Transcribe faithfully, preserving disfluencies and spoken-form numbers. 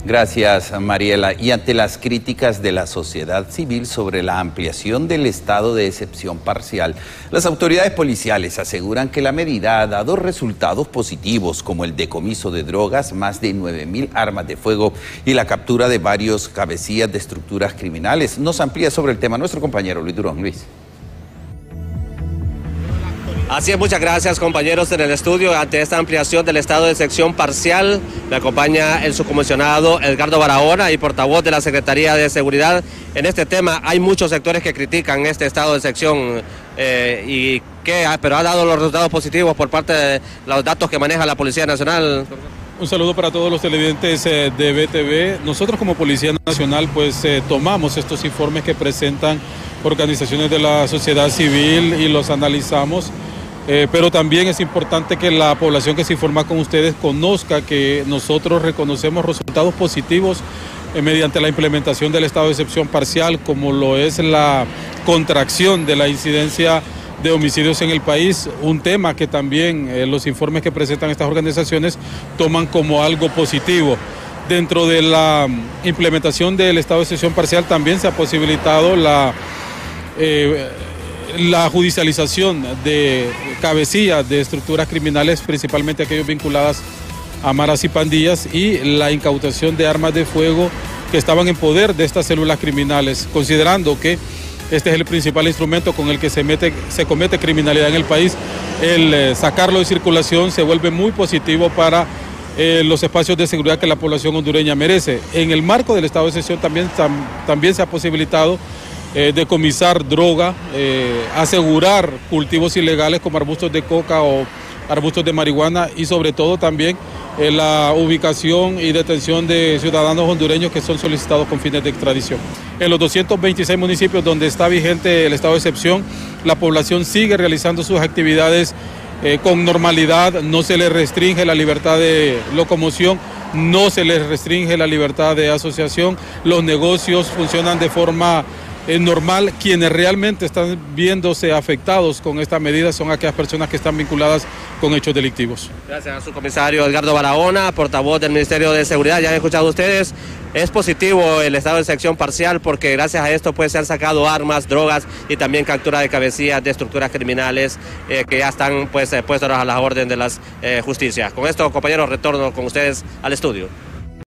Gracias, Mariela. Y ante las críticas de la sociedad civil sobre la ampliación del estado de excepción parcial, las autoridades policiales aseguran que la medida ha dado resultados positivos, como el decomiso de drogas, más de nueve mil armas de fuego y la captura de varios cabecillas de estructuras criminales. Nos amplía sobre el tema nuestro compañero Luis Durón. Luis. Así es, muchas gracias compañeros en el estudio. Ante esta ampliación del estado de excepción parcial, me acompaña el subcomisionado Edgardo Barahona y portavoz de la Secretaría de Seguridad. En este tema hay muchos sectores que critican este estado de excepción, eh, y que, pero ha dado los resultados positivos por parte de los datos que maneja la Policía Nacional. Un saludo para todos los televidentes eh, de B T V. Nosotros como Policía Nacional pues eh, tomamos estos informes que presentan organizaciones de la sociedad civil y los analizamos. Eh, pero también es importante que la población que se informa con ustedes conozca que nosotros reconocemos resultados positivos eh, mediante la implementación del estado de excepción parcial, como lo es la contracción de la incidencia de homicidios en el país, un tema que también eh, los informes que presentan estas organizaciones toman como algo positivo. Dentro de la implementación del estado de excepción parcial también se ha posibilitado la... Eh, la judicialización de cabecillas de estructuras criminales, principalmente aquellas vinculadas a maras y pandillas, y la incautación de armas de fuego que estaban en poder de estas células criminales, considerando que este es el principal instrumento con el que se, mete, se comete criminalidad en el país. El eh, sacarlo de circulación se vuelve muy positivo para eh, los espacios de seguridad que la población hondureña merece. En el marco del estado de excepción también, tam, también se ha posibilitado Eh, decomisar droga, eh, asegurar cultivos ilegales como arbustos de coca o arbustos de marihuana, y sobre todo también eh, la ubicación y detención de ciudadanos hondureños que son solicitados con fines de extradición. En los doscientos veintiséis municipios donde está vigente el estado de excepción, la población sigue realizando sus actividades eh, con normalidad, no se les restringe la libertad de locomoción, no se les restringe la libertad de asociación, los negocios funcionan de forma es normal. Quienes realmente están viéndose afectados con esta medida son aquellas personas que están vinculadas con hechos delictivos. Gracias a su comisario Edgardo Barahona, portavoz del Ministerio de Seguridad. Ya han escuchado ustedes, es positivo el estado de excepción parcial porque gracias a esto pues se han sacado armas, drogas y también captura de cabecillas de estructuras criminales eh, que ya están pues eh, puestos a la orden de las eh, justicias. Con esto, compañeros, retorno con ustedes al estudio.